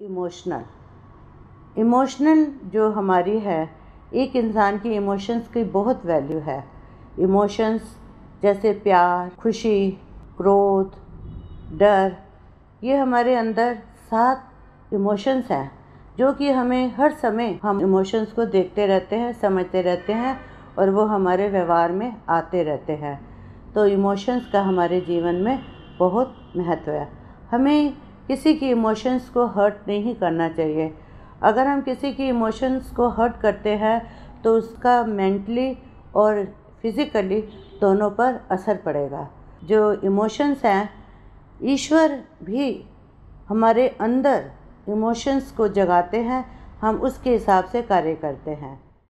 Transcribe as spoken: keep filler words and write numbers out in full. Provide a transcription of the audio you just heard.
Emotional emotional जो हमारी है, एक इंसान की इमोशंस की बहुत वैल्यू है। इमोशंस जैसे प्यार, खुशी, क्रोध, डर, ये हमारे अंदर सात इमोशंस हैं जो कि हमें हर समय हम इमोशंस को देखते रहते हैं, समझते रहते हैं और वो हमारे व्यवहार में आते रहते हैं। तो इमोशंस का हमारे जीवन में बहुत महत्व है। हमें किसी की इमोशंस को हर्ट नहीं करना चाहिए। अगर हम किसी की इमोशंस को हर्ट करते हैं तो उसका मेंटली और फिज़िकली दोनों पर असर पड़ेगा। जो इमोशंस हैं, ईश्वर भी हमारे अंदर इमोशंस को जगाते हैं, हम उसके हिसाब से कार्य करते हैं।